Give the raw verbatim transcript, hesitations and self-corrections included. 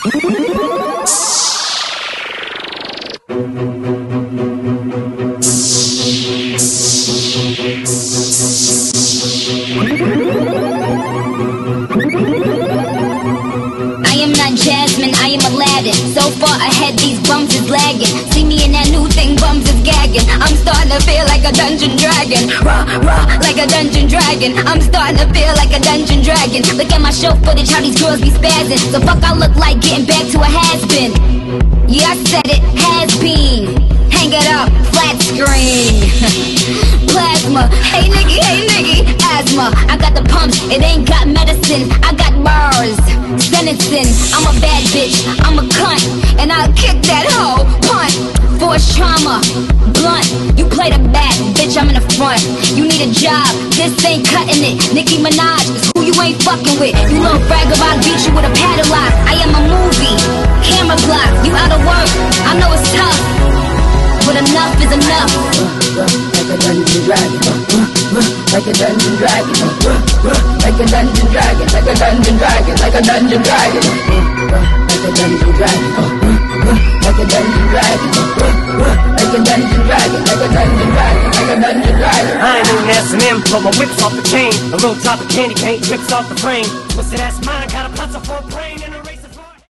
I am not Jasmine, I am Aladdin. So far ahead, these bums is lagging. See me in that new thing, bums is gagging. I'm starting to feel like a dungeon dragon. Raah, raah, like a dungeon dragon. I'm starting to feel like a dungeon dragon. Look at my show footage, how these girls be spazzing. So fuck I look like getting back to a has-been. Yeah, I said it, has been. Hang it up, flat screen. Plasma, hey nigga, hey nigga, asthma. I got the pumps, it ain't got medicine. I got bars, sentencing. I'm a bad bitch, I'm a cunt, and I'll kick that hoe, punt. Force trauma, blunt. You play the back, bitch, I'm in the front. You need a job, this ain't cutting it. Nicki Minaj is who you ain't fucking with. You little bragger, I'll beat you with a padlock. I am a movie, camera block. You out of work, I know it's tough, but enough is enough. Like a dungeon dragon, like a dungeon dragon, like a dungeon dragon, like a dungeon dragon, like a dungeon dragon, like a dungeon dragon, like a dungeon dragon, like a dungeon dragon, like a dungeon dragon, like a dungeon dragon. I ain't even S and M, but my whip's off the chain. A little drop of candy paint drips off the frame. Twisted ass mind, got a pencil for a brain.